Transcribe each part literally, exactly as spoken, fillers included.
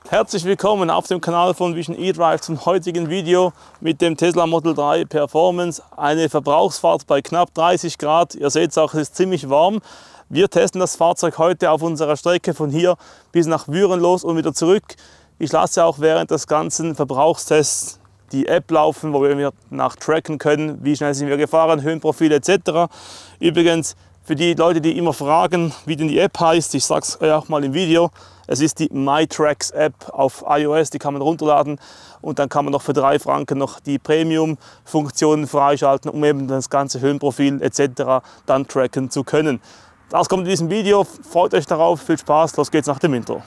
Herzlich willkommen auf dem Kanal von Vision eDrive zum heutigen Video mit dem Tesla Model drei Performance. Eine Verbrauchsfahrt bei knapp dreißig Grad. Ihr seht auch, es ist ziemlich warm. Wir testen das Fahrzeug heute auf unserer Strecke von hier bis nach Würenlos und wieder zurück. Ich lasse auch während des ganzen Verbrauchstests die App laufen, wo wir nach tracken können, wie schnell sind wir gefahren, Höhenprofil et cetera. Übrigens, für die Leute, die immer fragen, wie denn die App heißt, ich sage es euch auch mal im Video, es ist die MyTracks App auf iOS, die kann man runterladen und dann kann man noch für drei Franken noch die Premium-Funktionen freischalten, um eben das ganze Höhenprofil et cetera dann tracken zu können. Das kommt in diesem Video, freut euch darauf, viel Spaß, los geht's nach dem Intro.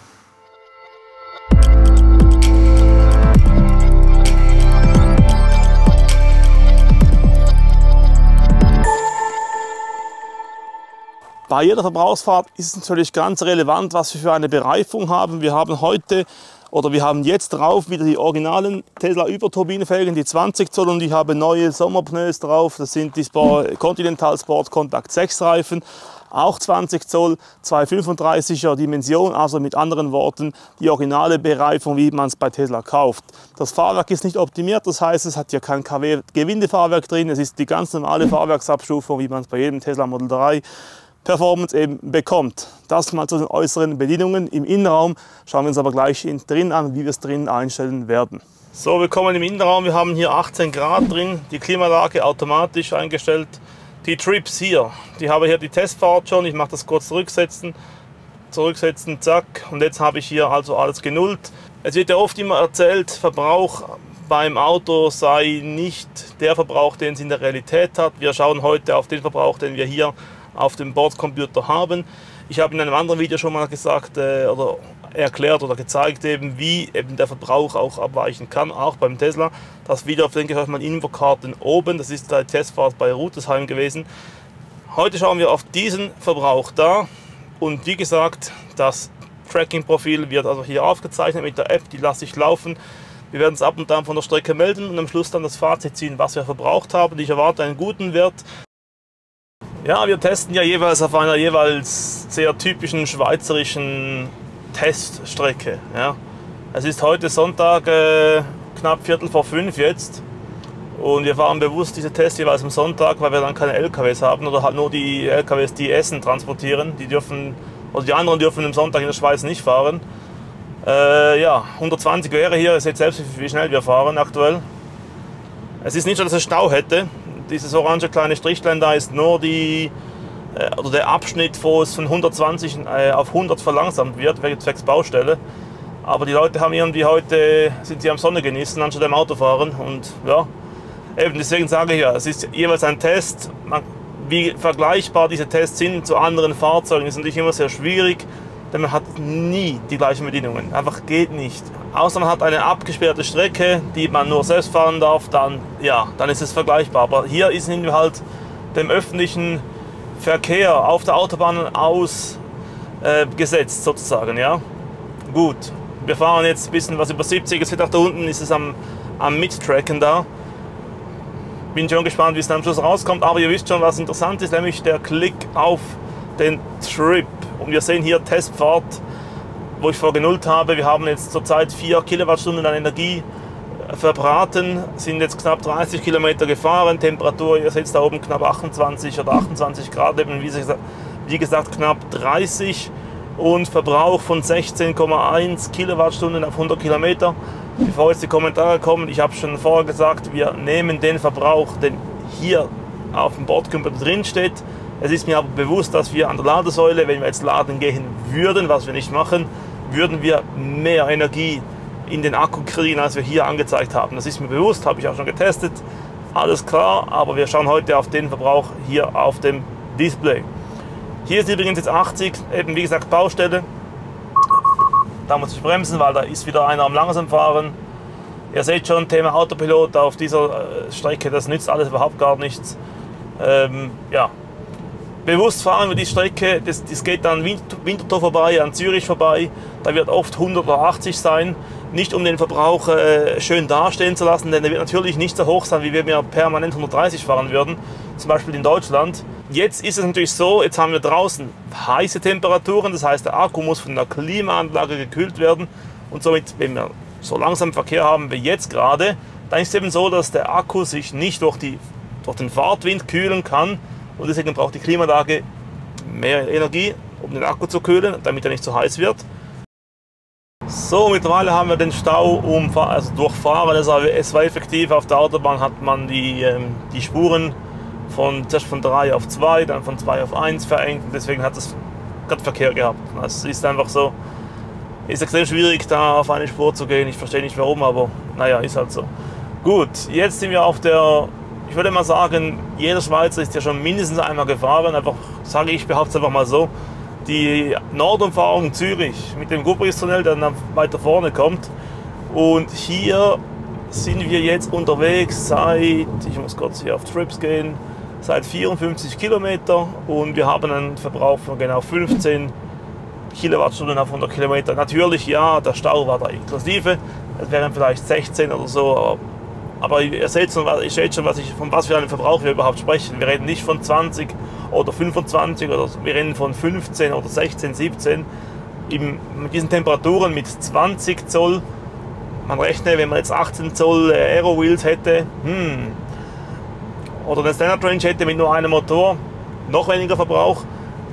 Bei jeder Verbrauchsfahrt ist es natürlich ganz relevant, was wir für eine Bereifung haben. Wir haben heute oder wir haben jetzt drauf wieder die originalen Tesla Überturbinenfelgen, die zwanzig Zoll, und ich habe neue Sommerpneus drauf. Das sind die Sport, Continental Sport Contact sechs Reifen, auch zwanzig Zoll, zwei fünfunddreißiger Dimension, also mit anderen Worten die originale Bereifung, wie man es bei Tesla kauft. Das Fahrwerk ist nicht optimiert, das heißt, es hat hier kein K W-Gewindefahrwerk drin, es ist die ganz normale Fahrwerksabstufung, wie man es bei jedem Tesla Model drei Performance eben bekommt. Das mal zu den äußeren Bedienungen. Im Innenraum schauen wir uns aber gleich drin an, wie wir es drin einstellen werden. So, willkommen im Innenraum. Wir haben hier achtzehn Grad drin, die Klimaanlage automatisch eingestellt. Die Trips hier, die habe hier die Testfahrt schon. Ich mache das kurz zurücksetzen, zurücksetzen, zack. Und jetzt habe ich hier also alles genullt. Es wird ja oft immer erzählt, Verbrauch beim Auto sei nicht der Verbrauch, den es in der Realität hat. Wir schauen heute auf den Verbrauch, den wir hier auf dem Bordcomputer haben. Ich habe in einem anderen Video schon mal gesagt äh, oder erklärt oder gezeigt, eben, wie eben der Verbrauch auch abweichen kann, auch beim Tesla. Das Video verlinke ich euch mal in Infokarten oben. Das ist die Testfahrt bei Rutesheim gewesen. Heute schauen wir auf diesen Verbrauch da und wie gesagt, das Tracking-Profil wird also hier aufgezeichnet mit der App, die lasse ich laufen. Wir werden es ab und an von der Strecke melden und am Schluss dann das Fazit ziehen, was wir verbraucht haben. Ich erwarte einen guten Wert. Ja, wir testen ja jeweils auf einer jeweils sehr typischen schweizerischen Teststrecke. Ja. Es ist heute Sonntag, äh, knapp Viertel vor fünf jetzt, und wir fahren bewusst diese Tests jeweils am Sonntag, weil wir dann keine L K Ws haben oder halt nur die L K Ws, die Essen transportieren. Die dürfen, oder die anderen dürfen am Sonntag in der Schweiz nicht fahren. Äh, ja, hundertzwanzig wäre hier, ihr seht selbst, wie schnell wir fahren aktuell. Es ist nicht so, dass es Stau hätte. Dieses orange kleine Strichlein da ist nur die, äh, oder der Abschnitt, wo es von hundertzwanzig äh, auf hundert verlangsamt wird, wegen zwecks Baustelle. Aber die Leute haben irgendwie heute, sind sie am Sonne genießen, anstatt am Auto fahren. Und ja, eben deswegen sage ich ja, es ist jeweils ein Test. Man, wie vergleichbar diese Tests sind zu anderen Fahrzeugen, ist natürlich immer sehr schwierig, denn man hat nie die gleichen Bedingungen. Einfach geht nicht. Außer man hat eine abgesperrte Strecke, die man nur selbst fahren darf, dann, ja, dann ist es vergleichbar. Aber hier sind wir halt dem öffentlichen Verkehr auf der Autobahn ausgesetzt, äh, sozusagen. Ja? Gut, wir fahren jetzt ein bisschen was über siebzig, jetzt da unten ist es am, am Mittracken da. Bin schon gespannt, wie es dann am Schluss rauskommt, aber ihr wisst schon, was interessant ist, nämlich der Klick auf den Trip. Und wir sehen hier Testfahrt, wo ich vorgenullt habe. Wir haben jetzt zurzeit vier Kilowattstunden an Energie verbraten, sind jetzt knapp dreißig Kilometer gefahren. Temperatur, ihr seht da oben, knapp achtundzwanzig oder achtundzwanzig Grad, eben wie gesagt knapp dreißig, und Verbrauch von sechzehn Komma eins Kilowattstunden auf hundert Kilometer. Bevor jetzt die Kommentare kommen, ich habe schon vorher gesagt, wir nehmen den Verbrauch, den hier auf dem Bordcomputer drin steht. Es ist mir aber bewusst, dass wir an der Ladesäule, wenn wir jetzt laden gehen würden, was wir nicht machen, würden wir mehr Energie in den Akku kriegen, als wir hier angezeigt haben. Das ist mir bewusst, habe ich auch schon getestet. Alles klar, aber wir schauen heute auf den Verbrauch hier auf dem Display. Hier ist übrigens jetzt achtzig, eben wie gesagt Baustelle. Da muss ich bremsen, weil da ist wieder einer am langsam fahren. Ihr seht schon, Thema Autopilot auf dieser Strecke, das nützt alles überhaupt gar nichts. Ähm, ja. Bewusst fahren wir die Strecke, das, das geht dann Winterthur vorbei, an Zürich vorbei, da wird oft hundert oder achtzig sein, nicht um den Verbrauch äh, schön dastehen zu lassen, denn der wird natürlich nicht so hoch sein, wie wenn wir permanent hundertdreißig fahren würden, zum Beispiel in Deutschland. Jetzt ist es natürlich so, jetzt haben wir draußen heiße Temperaturen, das heißt der Akku muss von der Klimaanlage gekühlt werden, Und somit, wenn wir so langsam Verkehr haben wie jetzt gerade, dann ist es eben so, dass der Akku sich nicht durch, die, durch den Fahrtwind kühlen kann und deswegen braucht die Klimaanlage mehr Energie, um den Akku zu kühlen, damit er nicht zu heiß wird. So, mittlerweile haben wir den Stau umfahren, also durchfahren. Es war effektiv, auf der Autobahn hat man die, ähm, die Spuren von, zuerst von drei auf zwei, dann von zwei auf eins verengt und deswegen hat es gerade Verkehr gehabt. Es ist einfach so, ist extrem schwierig da auf eine Spur zu gehen. Ich verstehe nicht warum, aber naja, ist halt so. Gut, jetzt sind wir auf der, ich würde mal sagen, jeder Schweizer ist ja schon mindestens einmal gefahren, einfach, sage ich, behaupte es einfach mal so. Die Nordumfahrung Zürich mit dem Gubristunnel, der dann weiter vorne kommt. Und hier sind wir jetzt unterwegs seit, ich muss kurz hier auf Trips gehen, seit vierundfünfzig Kilometer und wir haben einen Verbrauch von genau fünfzehn Kilowattstunden auf hundert Kilometer. Natürlich, ja, der Stau war da inklusive, es wären vielleicht sechzehn oder so, aber, aber ihr seht schon, ich seht schon was ich, von was für einem Verbrauch wir überhaupt sprechen. Wir reden nicht von zwanzig oder fünfundzwanzig, oder wir reden von fünfzehn oder sechzehn, siebzehn. Im, mit diesen Temperaturen mit zwanzig Zoll, man rechnet, wenn man jetzt achtzehn Zoll Aero Wheels hätte, hm, oder den Standard Range hätte mit nur einem Motor, noch weniger Verbrauch.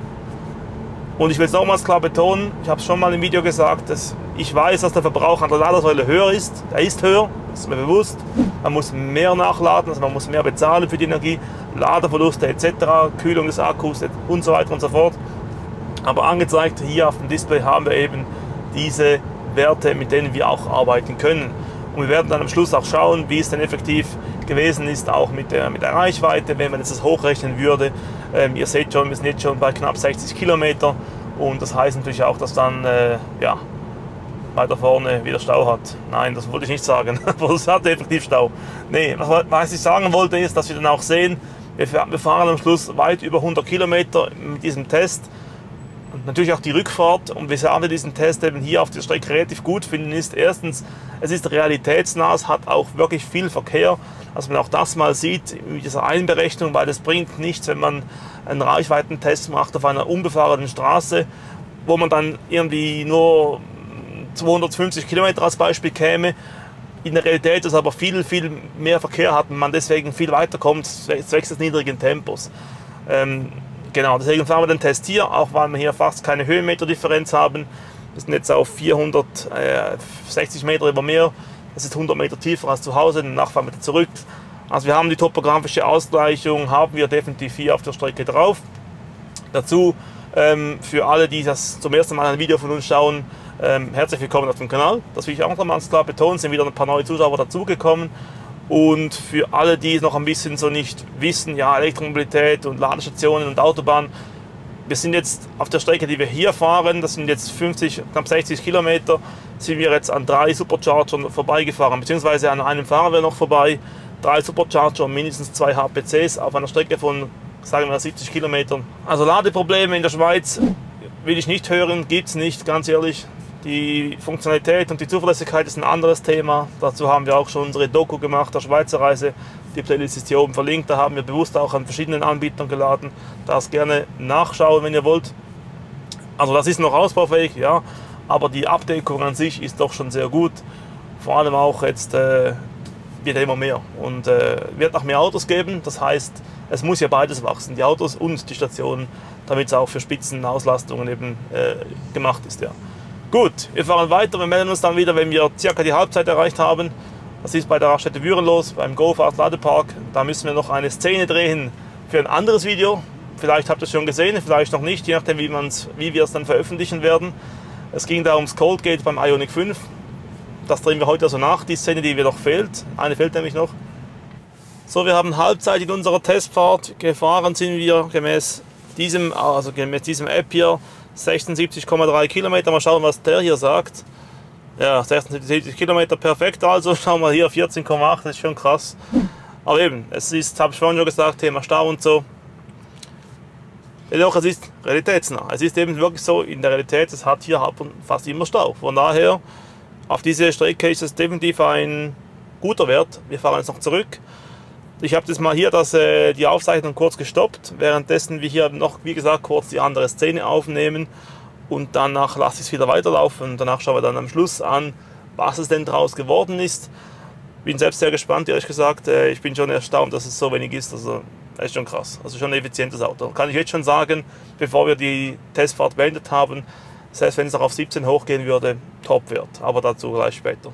Und ich will es nochmals klar betonen, ich habe es schon mal im Video gesagt, dass ich weiß, dass der Verbrauch an der Ladesäule höher ist. Er ist höher, das ist mir bewusst. Man muss mehr nachladen, also man muss mehr bezahlen für die Energie, Ladeverluste et cetera, Kühlung des Akkus und so weiter und so fort. Aber angezeigt hier auf dem Display haben wir eben diese Werte, mit denen wir auch arbeiten können. Und wir werden dann am Schluss auch schauen, wie es denn effektiv gewesen ist, auch mit der, mit der Reichweite, wenn man jetzt das hochrechnen würde. Ähm, ihr seht schon, wir sind jetzt schon bei knapp sechzig Kilometer und das heißt natürlich auch, dass dann äh, ja, weiter vorne wieder Stau hat. Nein, das wollte ich nicht sagen, aber es hat effektiv Stau. Nee, was, was ich sagen wollte ist, dass wir dann auch sehen, wir fahren am Schluss weit über hundert Kilometer mit diesem Test. Und natürlich auch die Rückfahrt, und weshalb wir diesen Test eben hier auf der Strecke relativ gut finden, ist erstens, es ist realitätsnah, es hat auch wirklich viel Verkehr, dass man auch das mal sieht mit dieser Einberechnung, weil es bringt nichts, wenn man einen Reichweitentest macht auf einer unbefahrenen Straße, wo man dann irgendwie nur zweihundertfünfzig Kilometer als Beispiel käme. In der Realität ist aber viel, viel mehr Verkehr hat und man deswegen viel weiterkommt, zwecks des niedrigen Tempos. Ähm, Genau, deswegen fahren wir den Test hier, auch weil wir hier fast keine Höhenmeterdifferenz haben. Wir sind jetzt auf vierhundertsechzig Meter über Meer, das ist hundert Meter tiefer als zu Hause, danach fahren wir wieder zurück. Also wir haben die topografische Ausgleichung, haben wir definitiv hier auf der Strecke drauf. Dazu ähm, für alle, die das zum ersten Mal ein Video von uns schauen, ähm, herzlich willkommen auf dem Kanal. Das will ich auch noch mal ganz klar betonen, sind wieder ein paar neue Zuschauer dazugekommen. Und für alle, die noch ein bisschen so nicht wissen, ja, Elektromobilität und Ladestationen und Autobahn, wir sind jetzt auf der Strecke, die wir hier fahren, das sind jetzt fünfzig, knapp sechzig Kilometer, sind wir jetzt an drei Superchargern vorbeigefahren, beziehungsweise an einem fahren wir noch vorbei, drei Supercharger und mindestens zwei H P Cs auf einer Strecke von, sagen wir, siebzig Kilometern. Also Ladeprobleme in der Schweiz will ich nicht hören, gibt es nicht, ganz ehrlich. Die Funktionalität und die Zuverlässigkeit ist ein anderes Thema. Dazu haben wir auch schon unsere Doku gemacht, der Schweizer Reise. Die Playlist ist hier oben verlinkt. Da haben wir bewusst auch an verschiedenen Anbietern geladen. Das gerne nachschauen, wenn ihr wollt. Also das ist noch ausbaufähig, ja. Aber die Abdeckung an sich ist doch schon sehr gut. Vor allem auch jetzt äh, wird immer mehr. Und äh, wird noch mehr Autos geben. Das heißt, es muss ja beides wachsen. Die Autos und die Stationen, damit es auch für Spitzenauslastungen eben äh, gemacht ist, ja. Gut, wir fahren weiter, wir melden uns dann wieder, wenn wir circa die Halbzeit erreicht haben. Das ist bei der Raststätte Würenlos, beim Go-Fast Ladepark. Da müssen wir noch eine Szene drehen für ein anderes Video. Vielleicht habt ihr es schon gesehen, vielleicht noch nicht, je nachdem wie, man's, wie wir es dann veröffentlichen werden. Es ging da ums Cold Gate beim Ioniq fünf. Das drehen wir heute also nach, die Szene, die mir noch fehlt. Eine fehlt nämlich noch. So, wir haben Halbzeit in unserer Testfahrt. Gefahren sind wir gemäß diesem, also gemäß diesem App hier sechsundsiebzig Komma drei Kilometer. Mal schauen, was der hier sagt. Ja, sechsundsiebzig Kilometer, perfekt. Also schauen wir hier vierzehn Komma acht, das ist schon krass. Aber eben, es ist, habe ich vorhin schon gesagt, Thema Stau und so. Jedoch, es ist realitätsnah. Es ist eben wirklich so, in der Realität, es hat hier fast immer Stau. Von daher, auf diese Strecke ist es definitiv ein guter Wert. Wir fahren jetzt noch zurück. Ich habe jetzt mal hier das, äh, die Aufzeichnung kurz gestoppt, währenddessen wir hier noch, wie gesagt, kurz die andere Szene aufnehmen. und danach lasse ich es wieder weiterlaufen und danach schauen wir dann am Schluss an, was es denn daraus geworden ist. Bin selbst sehr gespannt, ehrlich gesagt. Ich bin schon erstaunt, dass es so wenig ist. Also, das ist schon krass. Also schon ein effizientes Auto. Kann ich jetzt schon sagen, bevor wir die Testfahrt beendet haben, selbst wenn es noch auf siebzehn hochgehen würde, Top-Wert. Aber dazu gleich später.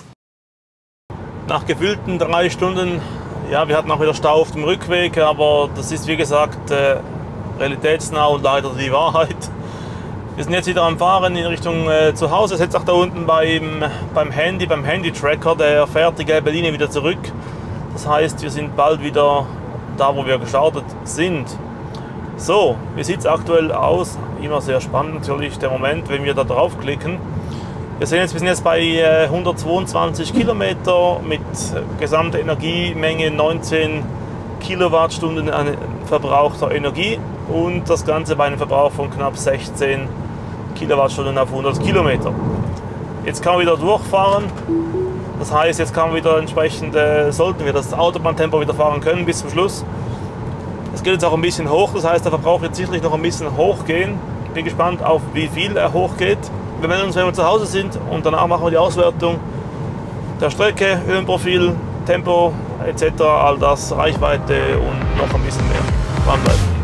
Nach gefühlten drei Stunden, ja, wir hatten auch wieder Stau auf dem Rückweg, aber das ist wie gesagt äh, realitätsnah und leider die Wahrheit. Wir sind jetzt wieder am Fahren in Richtung äh, zu Hause. Jetzt auch da unten beim, beim Handy, beim Handy-Tracker, der fährt die gelbe Linie wieder zurück. Das heißt, wir sind bald wieder da, wo wir gestartet sind. So, wie sieht es aktuell aus? Immer sehr spannend natürlich der Moment, wenn wir da draufklicken. Wir sehen jetzt, wir sind jetzt bei äh, hundertzweiundzwanzig Kilometer mit gesamter Energiemenge neunzehn Kilowattstunden an verbrauchter Energie und das Ganze bei einem Verbrauch von knapp sechzehn Kilowattstunden auf hundert Kilometer. Jetzt kann man wieder durchfahren, das heißt, jetzt kann man wieder entsprechend, äh, sollten wir das Autobahntempo wieder fahren können bis zum Schluss. Es geht jetzt auch ein bisschen hoch, das heißt, der Verbrauch wird sicherlich noch ein bisschen hochgehen. Bin gespannt, auf wie viel er hochgeht. Wir melden uns, wenn wir zu Hause sind und danach machen wir die Auswertung der Strecke, Höhenprofil, Tempo et cetera, all das, Reichweite und noch ein bisschen mehr. Dranbleiben.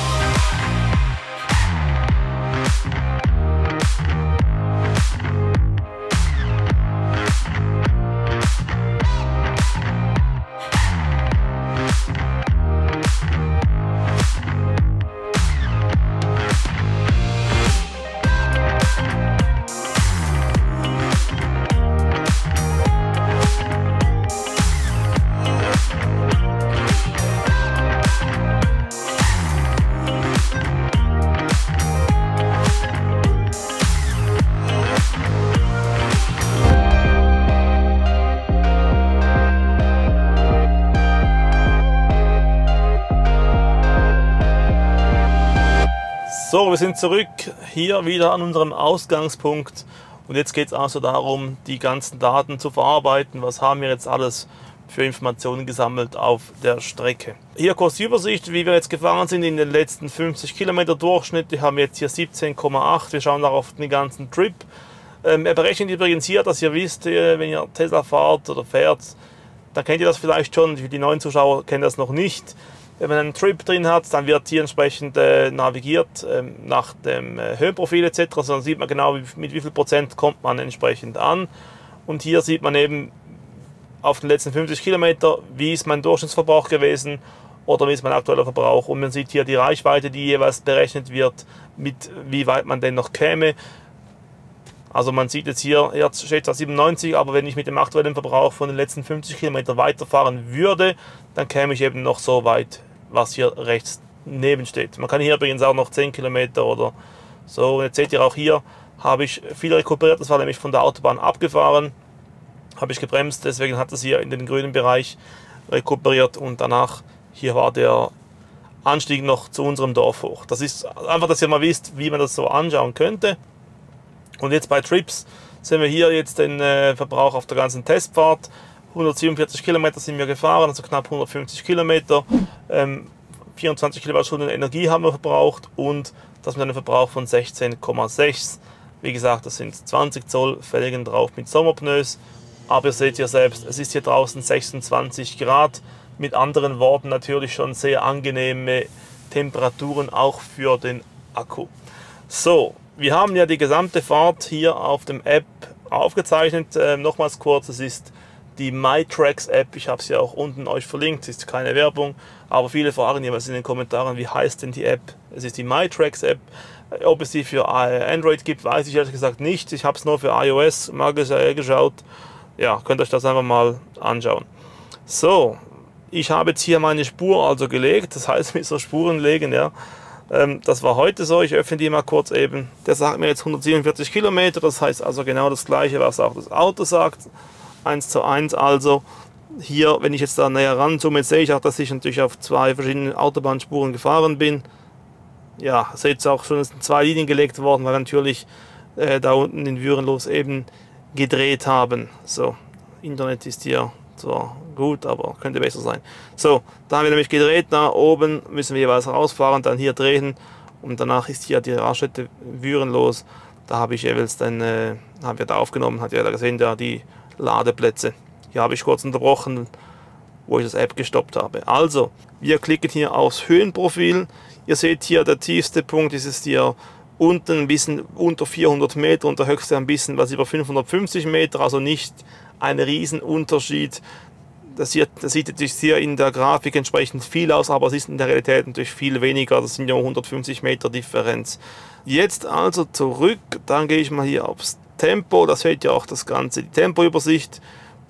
So, wir sind zurück hier wieder an unserem Ausgangspunkt und jetzt geht es also darum, die ganzen Daten zu verarbeiten. Was haben wir jetzt alles für Informationen gesammelt auf der Strecke? Hier kurz die Übersicht, wie wir jetzt gefahren sind in den letzten fünfzig Kilometer Durchschnitt. Wir haben jetzt hier siebzehn Komma acht. Wir schauen darauf den ganzen Trip. Ähm, er berechnet übrigens hier, dass ihr wisst, wenn ihr Tesla fahrt oder fährt, dann kennt ihr das vielleicht schon. Die neuen Zuschauer kennen das noch nicht. Wenn man einen Trip drin hat, dann wird hier entsprechend äh, navigiert ähm, nach dem äh, Höhenprofil et cetera. Also dann sieht man genau, wie, mit wie viel Prozent kommt man entsprechend an. Und hier sieht man eben auf den letzten fünfzig Kilometer, wie ist mein Durchschnittsverbrauch gewesen oder wie ist mein aktueller Verbrauch. Und man sieht hier die Reichweite, die jeweils berechnet wird, mit wie weit man denn noch käme. Also man sieht jetzt hier, jetzt steht es siebenundneunzig, aber wenn ich mit dem aktuellen Verbrauch von den letzten fünfzig Kilometern weiterfahren würde, dann käme ich eben noch so weit, was hier rechts neben steht. Man kann hier übrigens auch noch zehn Kilometer oder so. Und jetzt seht ihr auch hier, habe ich viel rekuperiert. Das war nämlich von der Autobahn abgefahren. Habe ich gebremst, deswegen hat es hier in den grünen Bereich rekuperiert. Und danach, hier war der Anstieg noch zu unserem Dorf hoch. Das ist einfach, dass ihr mal wisst, wie man das so anschauen könnte. Und jetzt bei Trips sehen wir hier jetzt den äh, Verbrauch auf der ganzen Testfahrt. hundertsiebenundvierzig Kilometer sind wir gefahren, also knapp hundertfünfzig Kilometer. Ähm, vierundzwanzig Kilowattstunden Energie haben wir verbraucht und das mit einem Verbrauch von sechzehn Komma sechs. Wie gesagt, das sind zwanzig Zoll Felgen drauf mit Sommerpneus. Aber ihr seht hier selbst, es ist hier draußen sechsundzwanzig Grad. Mit anderen Worten natürlich schon sehr angenehme Temperaturen auch für den Akku. So, wir haben ja die gesamte Fahrt hier auf dem App aufgezeichnet. Äh, nochmals kurz, es ist die MyTrax App. Ich habe sie auch unten euch verlinkt. Es ist keine Werbung, aber viele fragen jeweils in den Kommentaren, wie heißt denn die App? Es ist die MyTrax App. Ob es die für Android gibt, weiß ich ehrlich gesagt nicht. Ich habe es nur für iOS mal geschaut. Ja, könnt euch das einfach mal anschauen. So, ich habe jetzt hier meine Spur also gelegt. Das heißt, mit so Spuren legen, ja. Das war heute so, ich öffne die mal kurz eben. Der sagt mir jetzt hundertsiebenundvierzig Kilometer, das heißt also genau das gleiche, was auch das Auto sagt. eins zu eins also. Hier, wenn ich jetzt da näher ranzoome, sehe ich auch, dass ich natürlich auf zwei verschiedenen Autobahnspuren gefahren bin. Ja, seht ihr auch schon, es sind zwei Linien gelegt worden, weil wir natürlich äh, da unten in Würenlos eben gedreht haben. So, Internet ist hier zwar gut, aber könnte besser sein. So, da haben wir nämlich gedreht, da oben müssen wir jeweils rausfahren, dann hier drehen und danach ist hier die Raststätte Würenlos. Da habe ich jeweils dann, äh, haben wir da aufgenommen, hat ja da gesehen, da die Ladeplätze. Hier habe ich kurz unterbrochen, wo ich das App gestoppt habe. Also, wir klicken hier aufs Höhenprofil. Ihr seht hier, der tiefste Punkt ist es hier unten ein bisschen unter vierhundert Meter und der höchste ein bisschen was über fünfhundertfünfzig Meter, also nicht ein Riesenunterschied. Das, hier, das sieht natürlich hier in der Grafik entsprechend viel aus, aber es ist in der Realität natürlich viel weniger. Das sind ja hundertfünfzig Meter Differenz. Jetzt also zurück, dann gehe ich mal hier aufs Tempo. Da seht ihr auch das Ganze, die Tempoübersicht,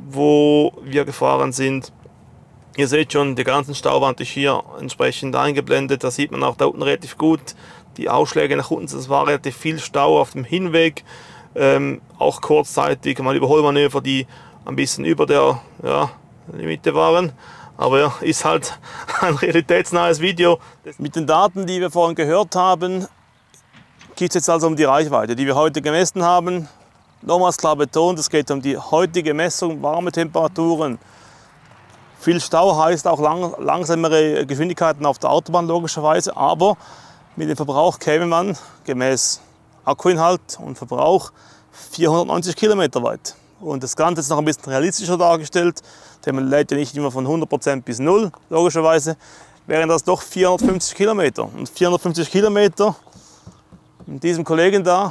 wo wir gefahren sind. Ihr seht schon, die ganzen Stauwand ist hier entsprechend eingeblendet. Da sieht man auch da unten relativ gut die Ausschläge nach unten. Das war relativ viel Stau auf dem Hinweg. Ähm, auch kurzzeitig mal Überholmanöver, die ein bisschen über der ja, Limite waren. Aber ja, ist halt ein realitätsnahes Video. Mit den Daten, die wir vorhin gehört haben, geht es jetzt also um die Reichweite, die wir heute gemessen haben. Nochmals klar betont, es geht um die heutige Messung, warme Temperaturen. Viel Stau heißt auch lang, langsamere Geschwindigkeiten auf der Autobahn logischerweise, aber mit dem Verbrauch käme man gemäß Akkuinhalt und Verbrauch vierhundertneunzig Kilometer weit. Und das Ganze ist noch ein bisschen realistischer dargestellt, denn man lädt ja nicht immer von hundert Prozent bis null, logischerweise, wären das doch vierhundertfünfzig Kilometer. Und vierhundertfünfzig Kilometer mit diesem Kollegen da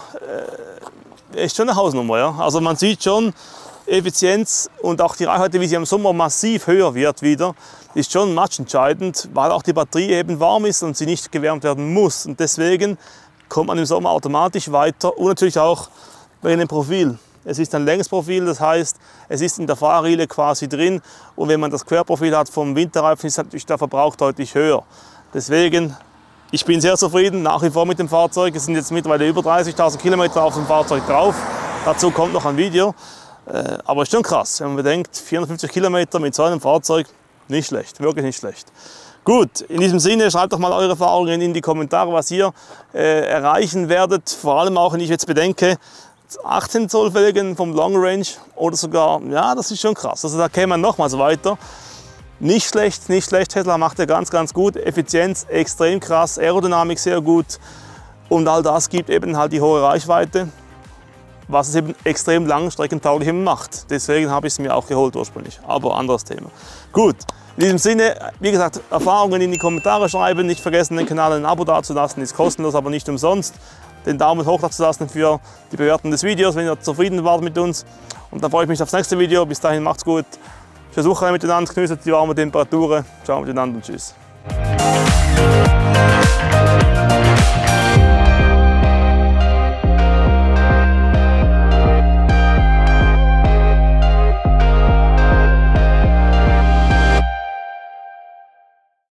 äh, ist schon eine Hausnummer. Ja? Also man sieht schon, Effizienz und auch die Reichweite, wie sie im Sommer massiv höher wird wieder, ist schon matchentscheidend, weil auch die Batterie eben warm ist und sie nicht gewärmt werden muss. Und deswegen kommt man im Sommer automatisch weiter und natürlich auch wegen dem Profil. Es ist ein Längsprofil, das heißt, es ist in der Fahrriele quasi drin und wenn man das Querprofil hat vom Winterreifen, ist natürlich der Verbrauch deutlich höher. Deswegen, ich bin sehr zufrieden nach wie vor mit dem Fahrzeug. Es sind jetzt mittlerweile über dreißigtausend Kilometer auf dem Fahrzeug drauf. Dazu kommt noch ein Video. Aber ist schon krass, wenn man bedenkt, vierhundertfünfzig Kilometer mit so einem Fahrzeug, nicht schlecht, wirklich nicht schlecht. Gut, in diesem Sinne, schreibt doch mal eure Erfahrungen in die Kommentare, was ihr äh, erreichen werdet. Vor allem auch, wenn ich jetzt bedenke, achtzehn Zoll Felgen vom Long Range oder sogar, ja, das ist schon krass. Also da käme man nochmals weiter. Nicht schlecht, nicht schlecht, Tesla macht er ganz, ganz gut. Effizienz extrem krass, Aerodynamik sehr gut. Und all das gibt eben halt die hohe Reichweite, was es eben extrem langstreckentauglich macht. Deswegen habe ich es mir auch geholt ursprünglich, aber anderes Thema. Gut, in diesem Sinne, wie gesagt, Erfahrungen in die Kommentare schreiben, nicht vergessen, den Kanal ein Abo dazulassen, ist kostenlos, aber nicht umsonst. Den Daumen hoch dazulassen für die Bewertung des Videos, wenn ihr zufrieden wart mit uns. Und dann freue ich mich aufs nächste Video. Bis dahin, macht's gut. Schöne Woche miteinander, genießt die warme Temperaturen. Ciao miteinander und tschüss.